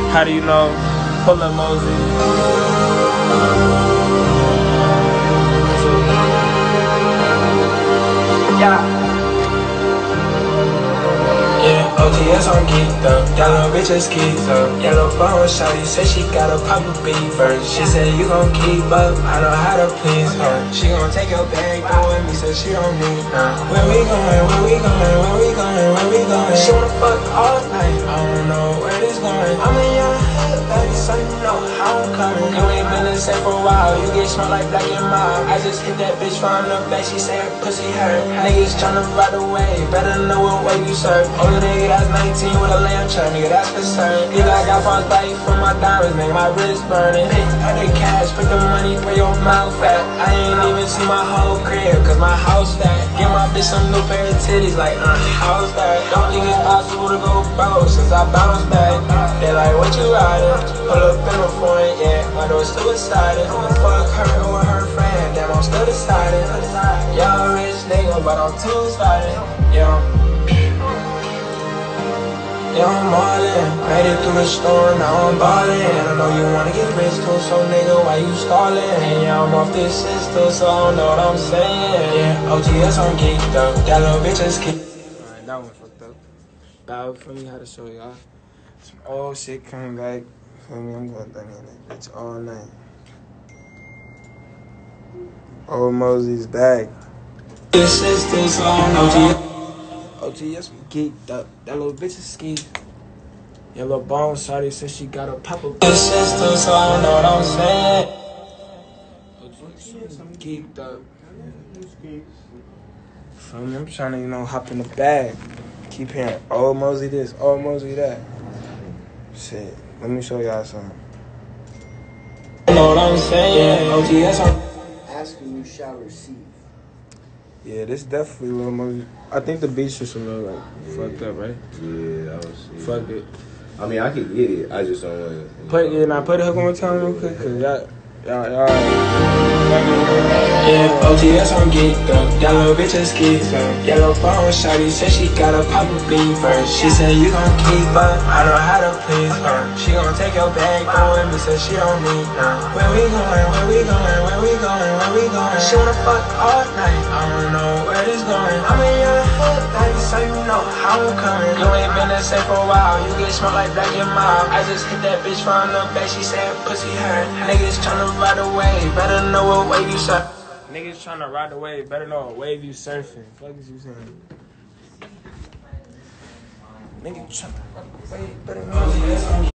How do you know? Lil Mosey. Yeah, OTS on Geeked up. That little bitch is geeked up. Yellow bone shawty said she gotta pop a beat first. She said you gon' keep up, I know how to please her. She gon' take your bag, go with me, so she don't need none. Where we going, where we going, where we going, where we going? She wanna fuck all night, I don't know where this going. I'm a young head, baby, so you know how I'm coming. You ain't been the same for a while, you get smart like black and mild. I just hit that bitch from the back, she said pussy hurt. Niggas tryna ride away, better know what way you serve. Older nigga that's 19 with a lamb churn, nigga that's concerned. Nigga I got false bite from my diamonds, nigga my wrist burning. Pick up the cash, put the money where your mouth at. I ain't even see my whole crib, cause my house fat. Give my bitch some new pair of titties like how's that? Don't think it's possible to go broke since I bounced back. They like what you riding? Pull up in a foreign, yeah, my door's still decided. Fuck her or her friend, damn I'm still decided. Y'all rich nigga, but I'm too excited. Yeah, I'm all in, made it through the storm, now I'm ballin'. I know you wanna get rich too, so nigga, why you stallin'? And yeah, I'm off this system, so I don't know what I'm saying. Yeah, OTS on Geeked up, that little bitch is geeked. Alright, that one fucked up. Bow for me how to show y'all. Some old shit coming back. Feel me, I'm going down in that bitch all night. Old Mosey's back. This system, so I don't know. OTS geeked up. That little bitch is ski. Your little bone shawty said she got a pop up. This system, so I don't know what I'm saying. OTS geeked up. Feel me? I'm trying to, you know, hop in the bag. Keep hearing old Mosey this, old Mosey that. Shit. Let me show y'all something. You know what I'm saying? OTS on. Asking you shall receive. Yeah, this definitely lil Mosey. I think the beat's just a little like fucked up, right? Yeah, I was seeing. Fuck it. I mean, I can get it. I just don't want to. Play the hook one more time real quick, cause y'all. Yeah, OTS on Geeked up. That little bitch is geeked up. Yellow phone shawty said she gotta pop a beat first. She said you gon' keep up, I know how to please her. She gon' take your bag, go with me, so she don't need none. Where we going, where we going, where we going, where we going? She wanna fuck all night, I don't know where this going. I'm a young head, baby, so you know how I'm coming. You ain't been the same for a while, you get smart like black and mild. I just hit that bitch from the back, she said pussy hurt. Niggas tryna ride away, better know what wave you surf. Niggas tryna ride away, better know what wave you surfing. Fuck is you saying? Niggas tryna ride away, better know.